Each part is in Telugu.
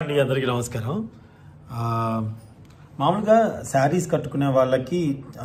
అండి, అందరికీ నమస్కారం. మామూలుగా శారీస్ కట్టుకునే వాళ్ళకి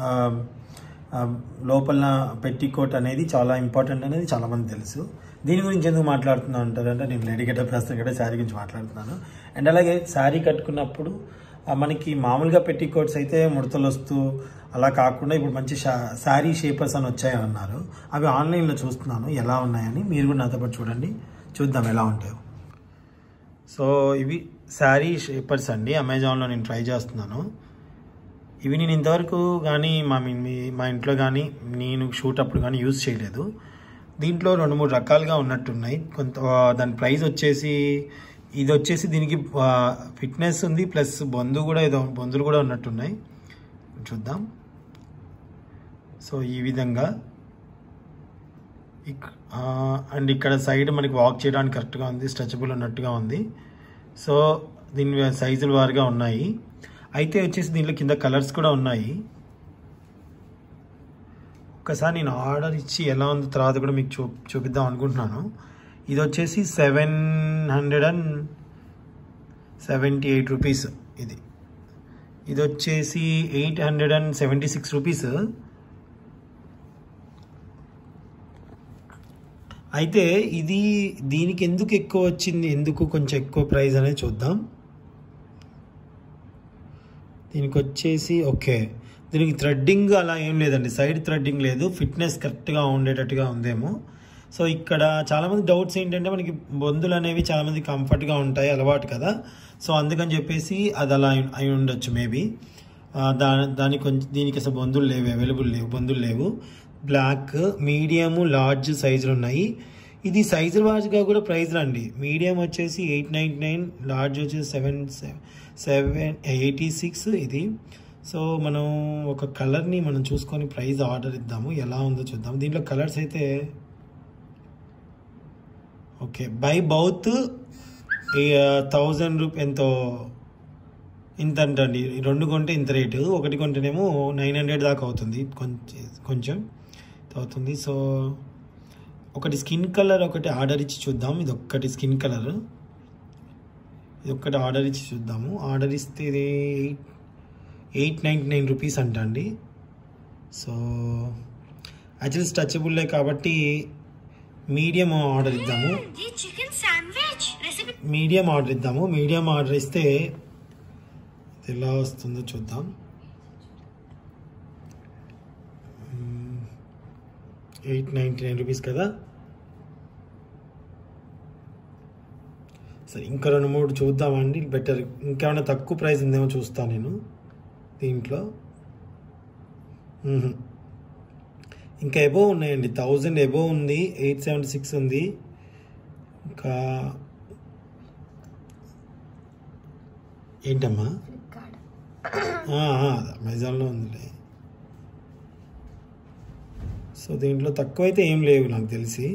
లోపల పెట్టికోట్ అనేది చాలా ఇంపార్టెంట్ అనేది చాలామంది తెలుసు. దీని గురించి ఎందుకు మాట్లాడుతున్నాను అంటారంటే, నేను లేడీ గెటప్ ప్రస్తుతం కూడా శారీ గురించి మాట్లాడుతున్నాను. అండ్ అలాగే శారీ కట్టుకున్నప్పుడు మనకి మామూలుగా పెట్టికోట్స్ అయితే ముడతలు వస్తూ అలా కాకుండా ఇప్పుడు మంచి శారీ షేపర్స్ అని వచ్చాయని అన్నారు. అవి ఆన్లైన్లో చూస్తున్నాను ఎలా ఉన్నాయని. మీరు కూడా నాతో పాటు చూడండి, చూద్దాం ఎలా ఉంటాయో. సో ఇవి శారీ షేపర్స్ అండి, అమెజాన్లో నేను ట్రై చేస్తున్నాను. ఇవి నేను ఇంతవరకు కానీ మా ఇంట్లో కానీ నేను షూట్ అప్పుడు కానీ యూజ్ చేయలేదు. దీంట్లో 2-3 రకాలుగా ఉన్నట్టున్నాయి. దాని ప్రైస్ వచ్చేసి ఇది వచ్చేసి దీనికి ఫిట్నెస్ ఉంది, ప్లస్ బొందులు కూడా ఉన్నట్టున్నాయి. చూద్దాం. సో ఈ విధంగా అండ్ ఇక్కడ సైడ్ మనకి వాక్ చేయడానికి కరెక్ట్గా ఉంది, స్ట్రెచబుల్ ఉన్నట్టుగా ఉంది. సో దీని సైజుల వారుగా ఉన్నాయి. అయితే వచ్చేసి దీంట్లో కింద కలర్స్ కూడా ఉన్నాయి. ఒక్కసారి నేను ఆర్డర్ ఇచ్చి ఎలా ఉంది తర్వాత కూడా మీకు చూపిద్దాం అనుకుంటున్నాను. ఇది వచ్చేసి 778 రూపీస్. ఇది వచ్చేసి 876 రూపీస్. అయితే దీనికి ఎందుకు ఎక్కువ వచ్చింది, ఎందుకు కొంచెం ఎక్కువ ప్రైస్ అనేది చూద్దాం. దీనికి వచ్చేసి దీనికి థ్రెడ్డింగ్ అలా ఏం లేదండి, సైడ్ థ్రెడ్డింగ్ లేదు, ఫిట్నెస్ కరెక్ట్గా ఉండేటట్టుగా ఉందేమో. సో ఇక్కడ చాలామంది డౌట్స్ ఏంటంటే, మనకి బొందులు అనేవి చాలామంది కంఫర్ట్గా ఉంటాయి, అలవాటు కదా. సో అందుకని చెప్పేసి అది అలా అయి ఉండొచ్చు మేబీ. దీనికి అసలు బొందులు లేవు, బొందులు లేవు. బ్లాక్, మీడియము, లార్జ్ సైజులు ఉన్నాయి. ఇది సైజుల వారిగా కూడా ప్రైజ్లు అండి. మీడియం వచ్చేసి 899, లార్జ్ వచ్చేసి 786 ఇది. సో మనం ఒక కలర్ని మనం చూసుకొని ప్రైస్ ఆర్డర్ ఇద్దాము, ఎలా ఉందో చూద్దాం. దీంట్లో కలర్స్ అయితే బై బౌత్ 1000 రూపీ ఎంతో ఇంత అంటండి. 2 కొంటే ఇంత రేటు, 1 కొంటేనేమో 900 దాకా అవుతుంది, కొంచెం అవుతుంది. సో ఒకటి స్కిన్ కలర్ ఒకటి ఆర్డర్ ఇచ్చి చూద్దాం. ఇది ఒక్కటి స్కిన్ కలర్, ఇది ఒక్కటి ఆర్డర్ ఇచ్చి చూద్దాము. ఆర్డర్ ఇస్తే ఇది 899 రూపీస్ అంటండి. సో యాక్చువల్లీ స్ట్రెచబుల్లే కాబట్టి మీడియం ఆర్డర్ ఇద్దాము. మీడియం ఆర్డర్ ఇస్తే ఎలా వస్తుందో చూద్దాం. 899 రూపీస్ కదా. సరే, ఇంకా 2-3 చూద్దామండి, బెటర్. ఇంకేమైనా తక్కువ ప్రైస్ ఉందేమో చూస్తాను నేను దీంట్లో. ఇంకా ఎబోవ్ ఉన్నాయండి, 1000 ఎబోవ్ ఉంది, 876 ఉంది. ఇంకా ఏంటమ్మా, అమెజాన్లో ఉందిలే. సో దీంట్లో తక్కువ అయితే ఏం లేవు నాకు తెలిసి.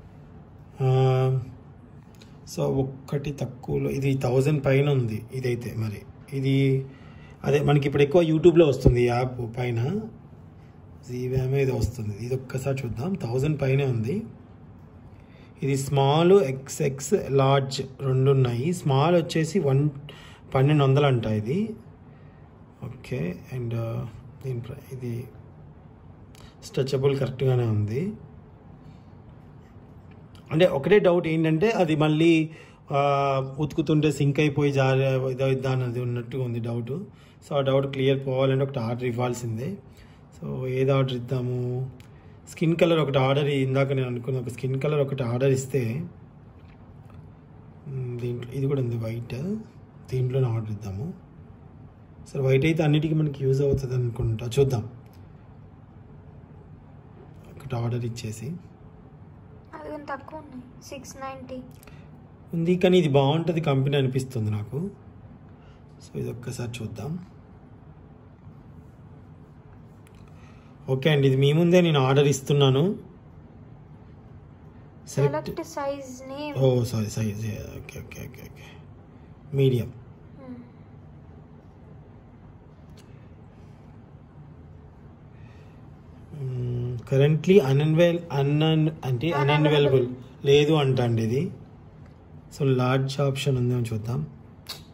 సో ఒక్కటి తక్కువలో ఇది 1000 పైన ఉంది. ఇదైతే మరి ఇది అదే మనకి ఇప్పుడు ఎక్కువ యూట్యూబ్లో వస్తుంది, యాప్ పైన జీవామే ఇది వస్తుంది. ఇది ఒక్కసారి చూద్దాం. 1000 పైనే ఉంది. ఇది స్మాల్, ఎక్స్ఎక్స్, లార్జ్ 2 ఉన్నాయి. స్మాల్ వచ్చేసి 1200 అంట ఇది. అండ్ ఇది స్ట్రెచబుల్ కరెక్ట్గానే ఉంది. అంటే ఒకటే డౌట్ ఏంటంటే, అది మళ్ళీ ఉతుకుతుంటే సింక్ అయిపోయి ఇదా అన్నది ఉన్నట్టుగా ఉంది డౌట్. సో ఆ డౌట్ క్లియర్ పోవాలంటే ఒకటి ఆర్డర్ ఇవ్వాల్సిందే. సో ఏది ఆర్డర్ ఇద్దాము? స్కిన్ కలర్ ఒకటి ఆర్డర్, ఇందాక నేను అనుకున్న ఒక స్కిన్ కలర్ ఒకటి ఆర్డర్ ఇస్తే, దీంట్లో ఇది కూడా ఉంది వైట్, దీంట్లోనే ఆర్డర్ ఇద్దాము. సరే, వైట్ అయితే అన్నిటికీ మనకి యూజ్ అవుతుంది అనుకుంటా, చూద్దాం. ఒకటి ఆర్డర్ ఇచ్చేసి తక్కువ ఉన్నాయి, 690 ఉంది, కానీ ఇది బాగుంటుంది కంపెనీ అనిపిస్తుంది నాకు. సో ఇది ఒక్కసారి చూద్దాం. అండి, ఇది మీ ముందే నేను ఆర్డర్ ఇస్తున్నాను. Select size name. Sorry, size medium. Currently unavailable లేదు అంటండి ఇది. సో లార్జ్ ఆప్షన్ ఉందేమో చూద్దాం.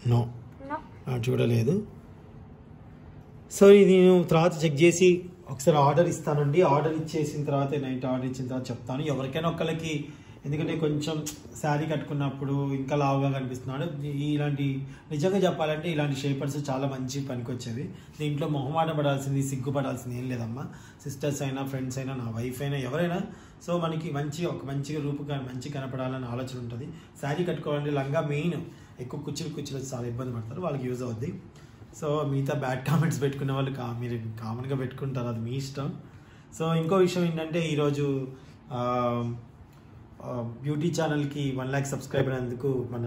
No, no. చూడలేదు. సో ఇది నేను తర్వాత చెక్ చేసి ఒకసారి ఆర్డర్ ఇస్తానండి. ఆర్డర్ ఇచ్చేసిన తర్వాత నైట్ ఆర్డర్ ఇచ్చిన తర్వాత చెప్తాను. ఎవరికైనా ఒకళ్ళకి, ఎందుకంటే కొంచెం శారీ కట్టుకున్నప్పుడు ఇంకా లావుగా కనిపిస్తున్నాడు. ఇలాంటి నిజంగా చెప్పాలంటే ఇలాంటి షేపర్స్ చాలా మంచి పనికొచ్చేవి. దీంట్లో మొహమాట పడాల్సింది, సిగ్గుపడాల్సింది ఏం లేదమ్మా. సిస్టర్స్ అయినా, ఫ్రెండ్స్ అయినా, నా వైఫ్ అయినా, ఎవరైనా సో మనకి మంచిగా మంచి కనపడాలని ఆలోచన ఉంటుంది. శారీ కట్టుకోవాలంటే లంగా మెయిన్ ఎక్కువ కుర్చీలు చాలా ఇబ్బంది పడతారు, వాళ్ళకి యూజ్ అవుద్ది. సో మిగతా బ్యాడ్ కామెంట్స్ పెట్టుకునే వాళ్ళు మీరు కామన్గా పెట్టుకుంటారు, అది మీ ఇష్టం. సో ఇంకో విషయం ఏంటంటే ఈరోజు బ్యూటీ ఛానల్కి 1 lakh సబ్స్క్రైబర్ అయినందుకు మన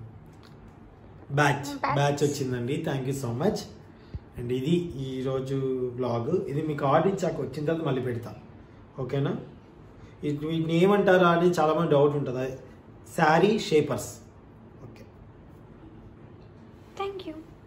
బ్యాచ్ వచ్చిందండి. Thank you so much. And ఇది ఈరోజు బ్లాగ్. ఇది మీకు ఆర్డర్ ఇచ్చాక వచ్చిన తర్వాత మళ్ళీ పెడతా, ఓకేనా? వీటిని ఏమంటారా అని చాలామంది డౌట్ ఉంటుంది. Sari shapers. Okay, thank you.